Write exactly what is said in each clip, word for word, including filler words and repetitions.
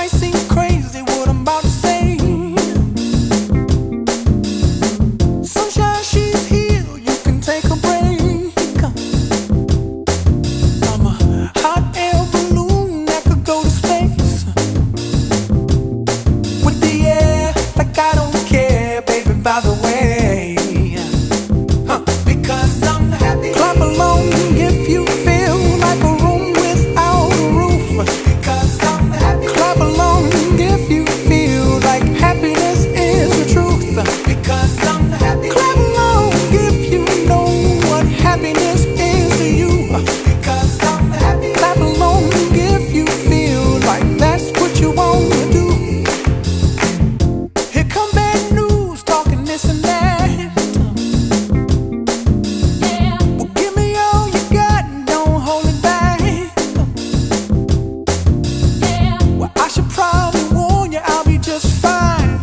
might seem crazy what I'm about to say. Sunshine, she's here, you can take a break. I'm a hot air balloon that could go to space with the air, like I don't care, baby, by the way. Huh. Because I'm happy. Clap along if you feel like a room without a roof. Because I'm happy. Clap along if you feel like happiness is the truth. Because I'm happy. Clap along if you know what happiness is to you. Because I'm happy. Clap along if you feel like that's what you want to do. Here come bad news, talking this and that. Yeah. Well, give me all you got and don't hold it back. Yeah. Well, I should probably warn you, I'll be just fine.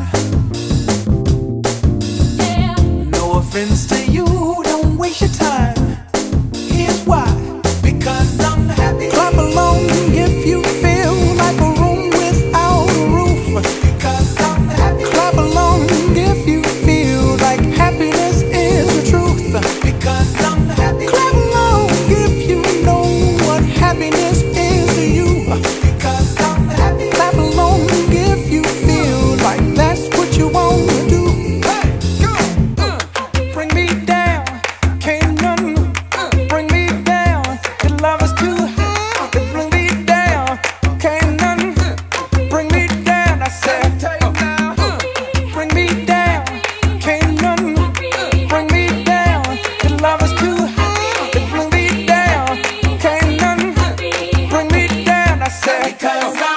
Yeah. No offense to you, don't waste your time. Here's why. Because I'm happy. Clap along if you feel like a room without a roof. Because I'm happy. Clap along if you feel like happiness is the truth. Because I'm happy. Clap along if you know what happiness is to you. Because I'm happy. Clap along if you feel like that's what you want to do. Hey, go. Uh, bring me down, can't nothing bring me down. Your love is too high, it bring me down, can't nothing bring me down. I said, uh, bring me down, can't nothing bring me down. Your love is too high, it bring me down, can't nothing bring me down. I said, because